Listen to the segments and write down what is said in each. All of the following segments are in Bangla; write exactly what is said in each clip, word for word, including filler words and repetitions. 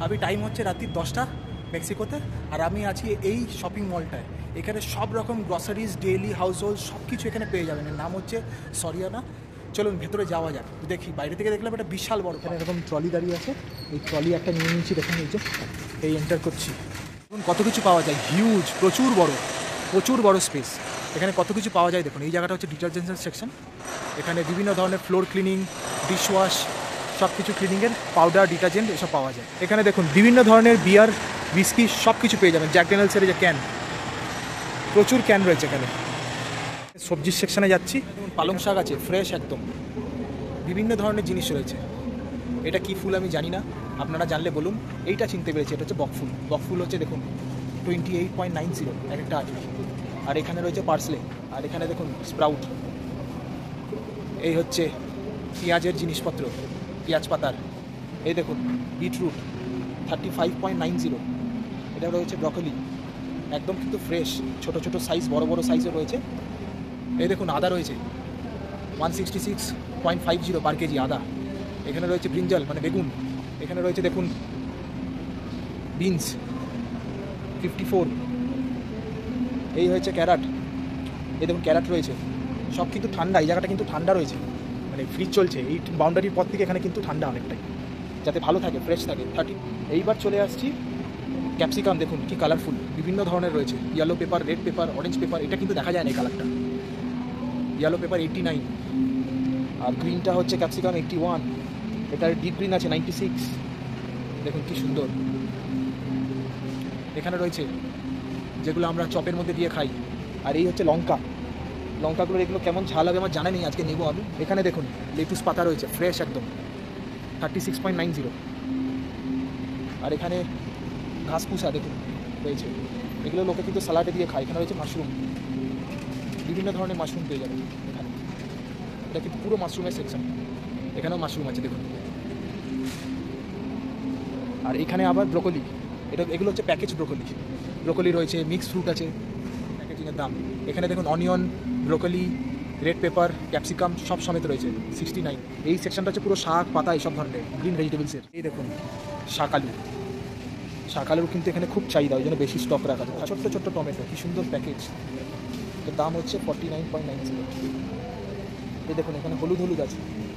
अभी टाइम होच्छे रात्रि दसटा मेक्सिकोते और आमी आछि এই শপিং মলটায়। এখানে সব রকম গ্রসারিজ ডেইলি হাউস হোল্ড সব কিছু এখানে পেয়ে যাবেন। এর নাম হচ্ছে সরিয়ানা। চলুন ভেতরে যাওয়া যাক, দেখি। বাইরে থেকে দেখলাম একটা বিশাল বড়, এখানে এরকম ট্রলি দাঁড়িয়ে আছে। এই ট্রলি একটা নিয়ে নিয়েছি, দেখুন এই যে এই এন্টার করছি। দেখুন কত কিছু পাওয়া যায়, হিউজ, প্রচুর বড়, প্রচুর বড় স্পেস। এখানে কত কিছু পাওয়া যায় দেখুন। এই জায়গাটা হচ্ছে ডিটারজেন্টের সেকশন। এখানে বিভিন্ন ধরনের ফ্লোর ক্লিনিং, ডিশওয়াশ, সব কিছু ক্লিনিংয়ের পাউডার, ডিটারজেন্ট এসব পাওয়া যায়। এখানে দেখুন বিভিন্ন ধরনের বিয়ার, হুইস্কি সব কিছু পেয়ে যাবেন। জ্যাক ড্যানিয়েলসের যে ক্যান, প্রচুর ক্যান রয়েছে এখানে। সবজির সেকশানে যাচ্ছি, পালং শাক আছে ফ্রেশ একদম, বিভিন্ন ধরনের জিনিস রয়েছে। এটা কি ফুল আমি জানি না, আপনারা জানলে বলুন। এইটা চিনতে পেরেছি, এটা হচ্ছে বকফুল। বকফুল হচ্ছে দেখুন twenty eight point nine zero এক একটা আটি। আর এখানে রয়েছে পার্সলে, আর এখানে দেখুন স্প্রাউট। এই হচ্ছে পেঁয়াজের জিনিসপত্র, পেঁয়াজ পাতার। এই দেখুন beetroot thirty five point nine zero. এটা রয়েছে ব্রকলি, একদম কিন্তু ফ্রেশ, ছোটো ছোটো সাইজ, বড় বড় সাইজও রয়েছে। এই দেখুন আদা রয়েছে one sixty six point five zero per kg আদা। এখানে রয়েছে ব্রিঞ্জাল মানে বেগুন। এখানে রয়েছে দেখুন বিনস ফিফটি ফোর। এই হয়েছে ক্যারাট। এই দেখুন ক্যারাট রয়েছে। সব কিন্তু ঠান্ডা, এই জায়গাটা কিন্তু ঠান্ডা রয়েছে, মানে ফ্রিজ চলছে। এই বাউন্ডারির পর থেকে এখানে কিন্তু ঠান্ডা অনেকটাই, যাতে ভালো থাকে, ফ্রেশ থাকে। থার্টি। এইবার চলে আসছি ক্যাপসিকাম, দেখুন কি কালারফুল, বিভিন্ন ধরনের রয়েছে। Yellow pepper, red pepper, orange pepper. এটা কিন্তু দেখা যায় না এই কালারটা। ইয়েলো পেপার এইট্টি নাইন, আর গ্রিনটা হচ্ছে ক্যাপসিকাম এইট্টি ওয়ান। এটার ডিপ গ্রিন আছে নাইনটি সিক্স। দেখুন কি সুন্দর। এখানে রয়েছে যেগুলো আমরা চপের মধ্যে দিয়ে খাই। আর এই হচ্ছে লঙ্কা। লঙ্কাগুলো এগুলো কেমন ঝাল হবে আমার জানা নেই, আজকে নেবো আমি। এখানে দেখুন লেটুস পাতা রয়েছে ফ্রেশ একদম, thirty six point nine zero. আর এখানে ঘাস পুষা দেখুন রয়েছে, এগুলো লোকে কিন্তু স্যালাডে দিয়ে খায়। এখানে রয়েছে মাশরুম, বিভিন্ন ধরনের মাশরুম পেয়ে যাবেন এখানে। এটা কিন্তু পুরো মাশরুমের সেকশন। এখানেও মাশরুম আছে দেখুন। আর এখানে আবার ব্রোকলি, এটা এগুলো হচ্ছে প্যাকেজ ব্রোকলি। ব্রোকলি রয়েছে, মিক্স ফ্রুট আছে, প্যাকেজিংয়ের দাম। এখানে দেখুন onion, broccoli, red pepper, capsicum সব সমেত রয়েছে সিক্সটি নাইন। এই সেকশনটা হচ্ছে পুরো শাক পাতা এইসব ধরনের গ্রিন ভেজিটেবলসের। এই দেখুন শাক আলু। শাক আলুর কিন্তু এখানে খুব চাহিদা, ওই জন্য বেশি স্টক রাখা যায়। ছোট্ট ছোট্ট টমেটো, কি সুন্দর প্যাকেজ। এর দাম হচ্ছে forty nine point nine zero. এই দেখুন এখানে হলুদ হলুদ আছে।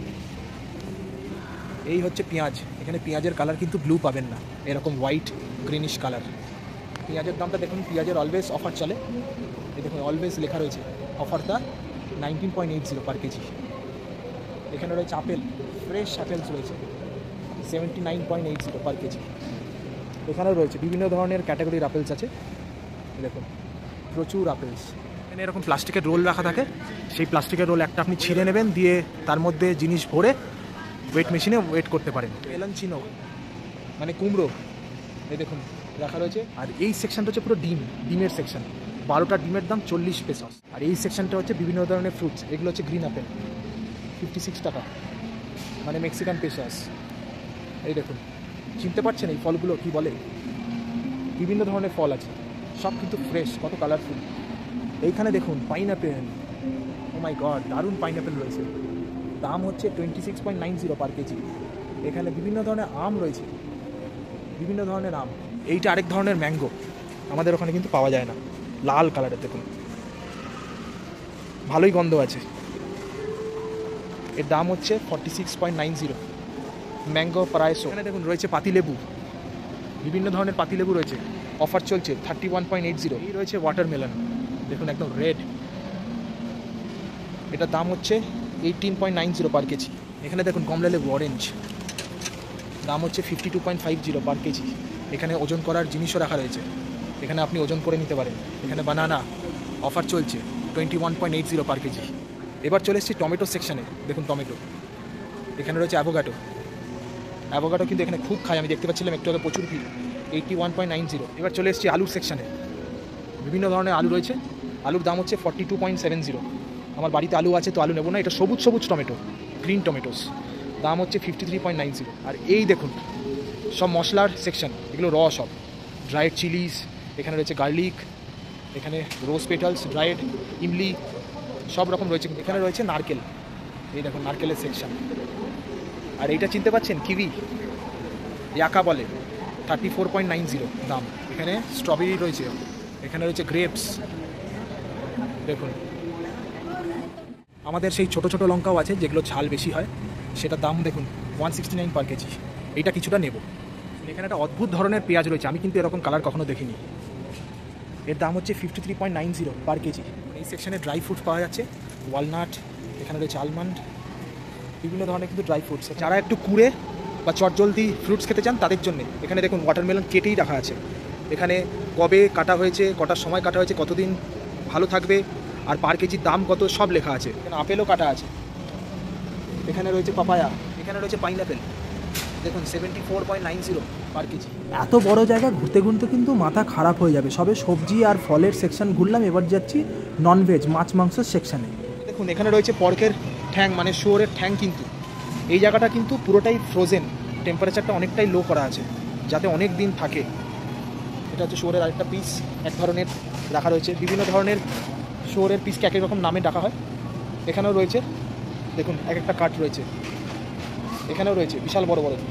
এই হচ্ছে পেঁয়াজ। এখানে পেঁয়াজের কালার কিন্তু ব্লু পাবেন না, এরকম হোয়াইট গ্রিনিশ কালার। পেঁয়াজের দামটা দেখুন, পেঁয়াজের অলওয়েজ অফার চলে। এই দেখুন অলওয়েজ লেখা রয়েছে অফারটা nineteen point eight zero per KG. এখানে রয়েছে আপেল, ফ্রেশ আপেলস রয়েছে seventy nine point eight zero per kg. এখানেও রয়েছে বিভিন্ন ধরনের ক্যাটাগরির আপেলস আছে। দেখুন প্রচুর আপেলস। এখানে এরকম প্লাস্টিকের রোল রাখা থাকে, সেই প্লাস্টিকের রোল একটা আপনি ছিঁড়ে নেবেন, দিয়ে তার মধ্যে জিনিস ভরে ওয়েট মেশিনে ওয়েট করতে পারেন। এলাঞ্চিনো মানে কুমড়ো, এই দেখুন রাখা রয়েছে। আর এই সেকশনটা হচ্ছে পুরো ডিম, ডিমের সেকশন। বারোটা ডিমের দাম চল্লিশ পেসস। আর এই সেকশনটা হচ্ছে বিভিন্ন ধরনের ফ্রুটস। এগুলো হচ্ছে গ্রিন আপেল, ফিফটি সিক্স টাকা মানে মেক্সিকান পেসস। এই দেখুন, চিনতে পারছেন এই ফলগুলো কি বলে? বিভিন্ন ধরনের ফল আছে, সব কিন্তু ফ্রেশ, কত কালারফুল। এইখানে দেখুন পাইনঅ্যাপেল, ও মাই গড, দারুণ পাইনঅ্যাপেল রয়েছে। দাম হচ্ছে twenty six point nine zero per KG. এখানে বিভিন্ন ধরনের আম রয়েছে, বিভিন্ন ধরনের আম। এইটা আরেক ধরনের ম্যাঙ্গো, আমাদের ওখানে কিন্তু পাওয়া যায় না, লাল কালারের। দেখুন ভালোই গন্ধ আছে। এর দাম হচ্ছে forty six point nine zero mango প্রায়শো। এখানে দেখুন রয়েছে পাতিলেবু, বিভিন্ন ধরনের পাতিলেবু রয়েছে, অফার চলছে thirty one point eight zero. এই রয়েছে ওয়াটারমেলন, দেখুন একদম রেড। এটার দাম হচ্ছে eighteen point nine zero per KG. এখানে দেখুন কমলালেবু অরেঞ্জ, দাম হচ্ছে fifty two point five zero per KG. এখানে ওজন করার জিনিসও রাখা রয়েছে, এখানে আপনি ওজন করে নিতে পারেন। এখানে বানানা, অফার চলছে twenty one point eight zero per kg. এবার চলে এসেছি টমেটো সেকশানে। দেখুন টমেটো, এখানে রয়েছে অ্যাভোকাডো। অ্যাভোকাডো কিন্তু এখানে খুব খায়, আমি দেখতে পাচ্ছিলাম একটু আগে, প্রচুর ভিড়। Eighty one point nine zero. এবার চলে এসেছি আলুর সেকশানে। বিভিন্ন ধরনের আলু রয়েছে। আলুর দাম হচ্ছে forty two point seven zero. আমার বাড়িতে আলু আছে তো আলু নেবো না, এটা সবুজ সবুজ টমেটো, গ্রিন টমেটোস। দাম হচ্ছে fifty three point nine zero. আর এই দেখুন সব মশলার সেকশন, এগুলো র সব, ড্রাইড চিলিস, এখানে রয়েছে গার্লিক, এখানে রোজ পেটালস, ড্রাইড ইমলি, সব রকম রয়েছে। এখানে রয়েছে নারকেল, এই দেখুন নারকেলের সেকশন। আর এইটা চিনতে পাচ্ছেন কিউই, ইয়াকা বলে, thirty four point nine zero দাম। এখানে স্ট্রবেরি রয়েছে, এখানে রয়েছে গ্রেপস। দেখুন আমাদের সেই ছোট ছোট লঙ্কাও আছে যেগুলো ঝাল বেশি হয়, সেটা দাম দেখুন one sixty nine per kg. এইটা কিছুটা নেব। এখানে একটা অদ্ভুত ধরনের পেঁয়াজ রয়েছে, আমি কিন্তু এরকম কালার কখনো দেখিনি। এর দাম হচ্ছে fifty three point nine zero per kg. এই সেকশনে ড্রাই ফ্রুটস পাওয়া যাচ্ছে, ওয়ালনাট, এখানে রয়েছে আলমন্ড, বিভিন্ন ধরনের কিন্তু ড্রাই ফ্রুটস। যারা একটু কুড়ে বা চটজলদি ফ্রুটস খেতে চান তাদের জন্য এখানে দেখুন ওয়াটারমেলন কেটেই রাখা আছে। এখানে কবে কাটা হয়েছে, কটার সময় কাটা হয়েছে, কতদিন ভালো থাকবে, আর পার কেজির দাম কত সব লেখা আছে। এখানে আপেলও কাটা আছে, এখানে রয়েছে পাপায়া, এখানে রয়েছে পাইনঅ্যাপেল। দেখুন seventy four point nine zero per kg. এত বড় জায়গা ঘুরতে ঘুরতে কিন্তু মাথা খারাপ হয়ে যাবে। সবে সবজি আর ফলের সেকশন ঘুরলাম, এবার যাচ্ছি ননভেজ মাছ মাংসের সেকশানে। দেখুন এখানে রয়েছে পর্কের ঠ্যাং, মানে শুয়োরের ঠ্যাং। কিন্তু এই জায়গাটা কিন্তু পুরোটাই ফ্রোজেন, টেম্পারেচারটা অনেকটাই লো করা আছে যাতে অনেক দিন থাকে। এটা হচ্ছে শুয়োরের আরেকটা পিস, এক ধরনের রাখা রয়েছে। বিভিন্ন ধরনের শুয়োরের পিসকে এক এক রকম নামে ডাকা হয়। এখানেও রয়েছে দেখুন এক একটা কাঠ রয়েছে, এখানেও রয়েছে বিশাল বড় বড়।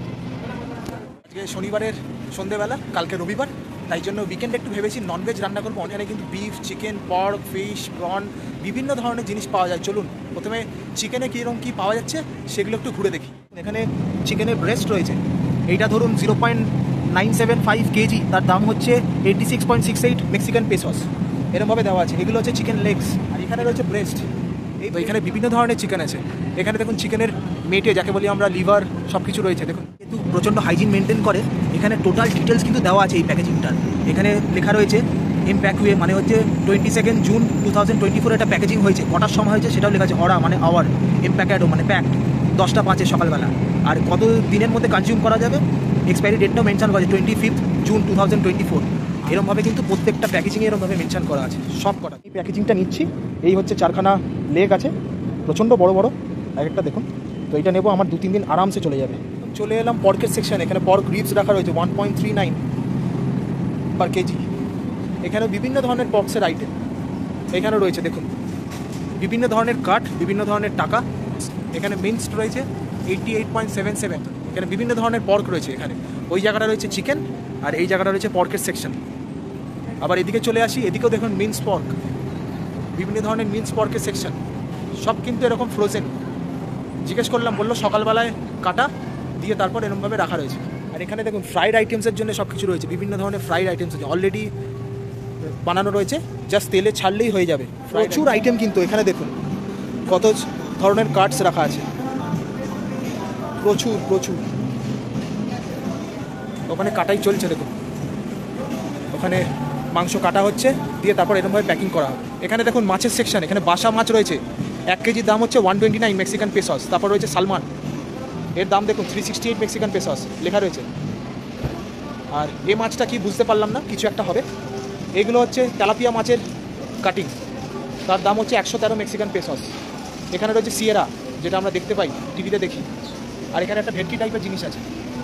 আজকে শনিবারের সন্ধেবেলা, কালকে রবিবার, তাই জন্য উইকেন্ডে একটু ভেবেছি ননভেজ রান্না করবো। এখানে কিন্তু beef, chicken, pork, fish, prawn বিভিন্ন ধরনের জিনিস পাওয়া যায়। চলুন প্রথমে চিকেনে কীরকম কী পাওয়া যাচ্ছে সেগুলো একটু ঘুরে দেখি। এখানে চিকেনের ব্রেস্ট রয়েছে, এইটা ধরুন zero point nine seven five KG, তার দাম হচ্ছে eighty six point six eight Mexican pesos, এরকমভাবে দেওয়া আছে। এগুলো হচ্ছে চিকেন লেগস, আর এখানে রয়েছে ব্রেস্ট। এই তো এখানে বিভিন্ন ধরনের চিকেন আছে। এখানে দেখুন চিকেনের মেটে, যাকে বলি আমরা লিভার, সব কিছু রয়েছে। দেখুন কিন্তু প্রচণ্ড হাইজিন মেনটেন করে। এখানে টোটাল ডিটেলস কিন্তু দেওয়া আছে এই প্যাকেজিংটার। এখানে লেখা রয়েছে ইমপ্যাকুয়ে, মানে হচ্ছে twenty second June two thousand twenty four এটা প্যাকেজিং হয়েছে। কটার সময় হয়েছে সেটাও লেখা আছে। অরা মানে আওয়ার, ইমপ্যাকেডো মানে প্যাকড, দশটা পাঁচে সকালবেলা। আর কত দিনের মধ্যে কনজিউম করা যাবে, এক্সপায়ারি ডেটটাও মেনশন করা আছে twenty fifth June two thousand twenty four. এরমভাবে কিন্তু প্রত্যেকটা প্যাকেজিংয়ে এরমভাবে মেনশন করা আছে সব কটা। এই প্যাকেজিংটা নিচ্ছি। এই হচ্ছে চারখানা লেগ আছে, প্রচণ্ড বড় বড় এক একটা। দেখুন তো এইটা নেবো, আমার দু তিন দিন আরামসে চলে যাবে। চলে এলাম পর্কের সেকশন। এখানে পর্ক রিবস রাখা রয়েছে one point three nine per KG. এখানে বিভিন্ন ধরনের পর্কসের আইটেম এখানে রয়েছে। দেখুন বিভিন্ন ধরনের কাঠ, বিভিন্ন ধরনের টাকা। এখানে মিন্সড রয়েছে eighty eight point seven seven. এখানে বিভিন্ন ধরনের পর্ক রয়েছে। এখানে ওই জায়গাটা রয়েছে চিকেন, আর এই জায়গাটা রয়েছে পর্কের সেকশন। আবার এদিকে চলে আসি, এদিকেও দেখুন মিন্স পর্ক, বিভিন্ন ধরনের মিন্স পর্কের সেকশন। সব কিন্তু এরকম ফ্রোজেন। জিজ্ঞেস করলাম, বললো সকালবেলায় কাটা দিয়ে তারপর এরকমভাবে রাখা রয়েছে। আর এখানে দেখুন ফ্রাইড আইটেমসের জন্য সব কিছু রয়েছে, বিভিন্ন ধরনের ফ্রাইড আইটেমস আছে, অলরেডি বানানো রয়েছে, জাস্ট তেলে ছাড়লেই হয়ে যাবে। প্রচুর আইটেম কিন্তু এখানে দেখুন কত ধরনের কাটস রাখা আছে, প্রচুর প্রচুর। ওখানে কাটাই চলছে, দেখুন ওখানে মাংস কাটা হচ্ছে, দিয়ে তারপর এরকমভাবে প্যাকিং করা হবে। এখানে দেখুন মাছের সেকশন, এখানে বাসা মাছ রয়েছে, এক কেজির দাম হচ্ছে one twenty nine Mexican pesos. তারপর রয়েছে সালমান, এর দাম দেখুন three sixty eight Mexican pesos লেখা রয়েছে। আর এই মাছটা কি বুঝতে পারলাম না, কিছু একটা হবে। এগুলো হচ্ছে তেলাপিয়া মাছের কাটিং, তার দাম হচ্ছে একশো তেরো মেক্সিকান পেসস। এখানে রয়েছে সিয়েরা, যেটা আমরা দেখতে পাই, টিভিতে দেখি। আর এখানে একটা ভেটকি টাইপের জিনিস আছে,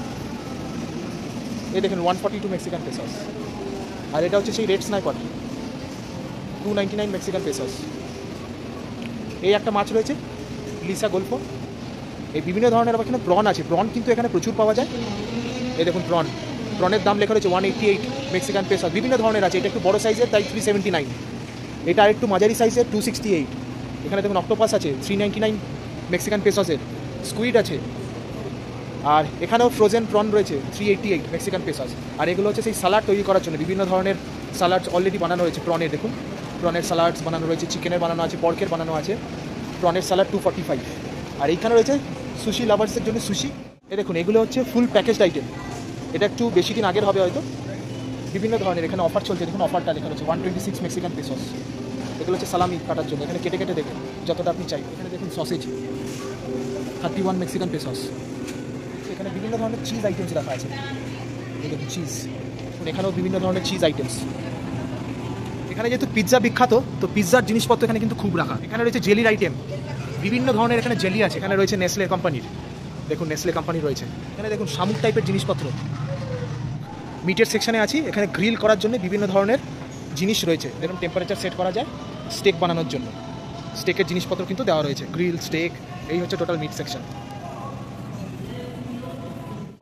এই দেখুন one forty two Mexican pesos. আর এটা হচ্ছে সেই red snapper, two ninety nine Mexican pesos. এই একটা মাছ রয়েছে লিসা গোল্ফো। এই বিভিন্ন ধরনের আবার এখানে প্রন আছে, প্রন কিন্তু এখানে প্রচুর পাওয়া যায়। এই দেখুন প্রন, প্রনের দাম লেখা রয়েছে one eighty eight Mexican pesos. বিভিন্ন ধরনের আছে, এটা একটু বড়ো সাইজের তাই থ্রি সেভেন্টি নাইন। এটা আর একটু মাঝারি সাইজের টু সিক্সটি এইট। এখানে দেখুন অক্টোপাস আছে থ্রি নাইনটি নাইন মেক্সিকান পেসসের। স্কুইড আছে, আর এখানেও ফ্রোজেন প্রন রয়েছে three eighty eight Mexican pesos. আর এগুলো হচ্ছে সেই সালাড তৈরি করার জন্য, বিভিন্ন ধরনের সালাডস অলরেডি বানানো হয়েছে প্রনের। দেখুন প্রনের সালাডস বানানো রয়েছে, চিকেনের বানানো আছে, পর্কের বানানো আছে। প্রনের সালাড টু ফর্টি ফাইভ। আর এইখানে রয়েছে সুশি লাভার্সের জন্য সুশি। এ দেখুন এগুলো হচ্ছে ফুল প্যাকেজড আইটেম, এটা একটু বেশি দিন আগের হবে হয়তো। বিভিন্ন ধরনের এখানে অফার চলছে, দেখুন অফারটা লেখা রয়েছে one twenty six Mexican pesos. এগুলো হচ্ছে সালামি কাটার জন্য, এখানে কেটে কেটে দেখুন যতটা আপনি চাই। এখানে দেখুন sausage thirty one Mexican pesos. এখানে বিভিন্ন ধরনের চিজ আইটেমস রাখা আছে, এই দেখুন চিজ, এখানেও বিভিন্ন ধরনের চিজ আইটেমস। এখানে যেহেতু পিৎজা বিখ্যাত, তো পিৎজার জিনিসপত্র এখানে কিন্তু খুব রাখা। এখানে রয়েছে জেলির আইটেম, বিভিন্ন ধরনের এখানে জেলি আছে। এখানে রয়েছে নেসলে কোম্পানির, দেখুন নেসলে কোম্পানি রয়েছে। এখানে দেখুন শামুক টাইপের জিনিসপত্র। মিটের সেকশনে আছি, এখানে গ্রিল করার জন্য বিভিন্ন ধরনের জিনিস রয়েছে। দেখুন টেম্পারেচার সেট করা যায় স্টেক বানানোর জন্য, স্টেকের জিনিসপত্র কিন্তু দেওয়া রয়েছে, গ্রিল, স্টেক। এই হচ্ছে টোটাল মিট সেকশন।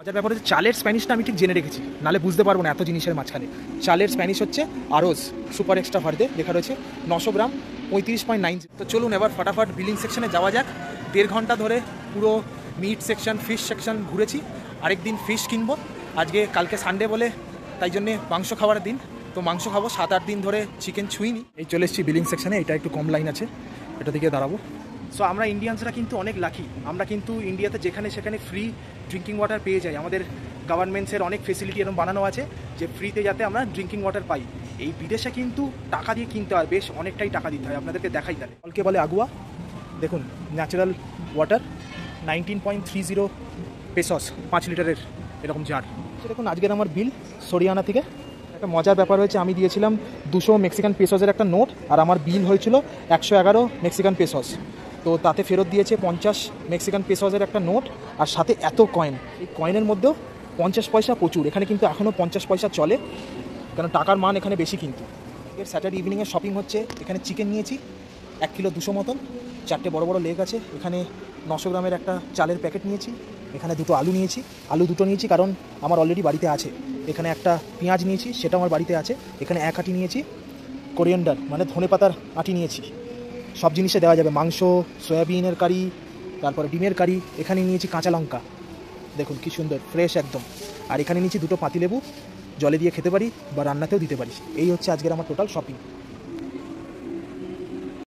যার ব্যাপারে হচ্ছে চালের স্প্যানিশটা আমি ঠিক জেনে রেখেছি, নাহলে বুঝতে পারবো না এত জিনিসের মাঝখানে। চালের স্প্যানিশ হচ্ছে আরোজ সুপার এক্সট্রা ভার্দে, লেখা রয়েছে নশো গ্রাম পঁয়ত্রিশ পয়েন্ট নাইন। তো চলুন এবার ফটাফট বিলিং সেকশনে যাওয়া যাক। দেড় ঘন্টা ধরে পুরো মিট সেকশন ফিশ সেকশন ঘুরেছি, আরেকদিন ফিশ কিনবো। আজকে কালকে সানডে বলে তাই জন্যে মাংস খাওয়ার দিন, তো মাংস খাবো। সাত আট দিন ধরে চিকেন ছুঁইনি। এই চলে এসেছি বিলিং সেকশনে, এটা একটু কম লাইন আছে, এটা দিকে দাঁড়াবো। সো আমরা ইন্ডিয়ানসরা কিন্তু অনেক লাকি, আমরা কিন্তু ইন্ডিয়াতে যেখানে সেখানে ফ্রি ড্রিঙ্কিং ওয়াটার পেয়ে যাই। আমাদের গভর্নমেন্টসের অনেক ফেসিলিটি এরকম বানানো আছে যে ফ্রিতে যাতে আমরা ড্রিঙ্কিং ওয়াটার পাই। এই বিদেশে কিন্তু টাকা দিয়ে কিনতে হয়, বেশ অনেকটাই টাকা দিতে হয়। আপনাদেরকে দেখাই তাহলে। ফলকে বলে আগুয়া, দেখুন natural water, nineteen point three zero pesos, পাঁচ লিটারের এরকম জার। দেখুন আজকের আমার বিল সরিয়ানা থেকে। একটা মজার ব্যাপার হয়েছে, আমি দিয়েছিলাম দুশো মেক্সিকান পেসসের একটা নোট, আর আমার বিল হয়েছিল একশো এগারো মেক্সিকান পেসস। তো তাতে ফেরত দিয়েছে পঞ্চাশ মেক্সিকান পেসসের একটা নোট, আর সাথে এত কয়েন। এই কয়েনের মধ্যেও পঞ্চাশ পয়সা প্রচুর, এখানে কিন্তু এখনও পঞ্চাশ পয়সা চলে, কারণ টাকার মান এখানে বেশি কিন্তু। এর স্যাটারডে ইভিনিংয়ের শপিং হচ্ছে, এখানে চিকেন নিয়েছি এক কিলো দুশো মতন, চারটে বড় বড় লেগ আছে। এখানে নশো গ্রামের একটা চালের প্যাকেট নিয়েছি। এখানে দুটো আলু নিয়েছি, আলু দুটো নিয়েছি কারণ আমার অলরেডি বাড়িতে আছে। এখানে একটা পেঁয়াজ নিয়েছি, সেটা আমার বাড়িতে আছে। এখানে এক আটি নিয়েছি কোরিয়েন্ডার, মানে ধনে পাতার আটি নিয়েছি, সব জিনিসে দেওয়া যাবে। মাংস, সয়াবিনের কারি, তারপরে ডিমের কারি। এখানে নিয়েছি কাঁচা লঙ্কা, দেখুন কি সুন্দর ফ্রেশ একদম। আর এখানে নিয়েছি দুটো পাতিলেবু, জলে দিয়ে খেতে পারি বা রান্নাতেও দিতে পারি। এই হচ্ছে আজকের আমার টোটাল শপিং।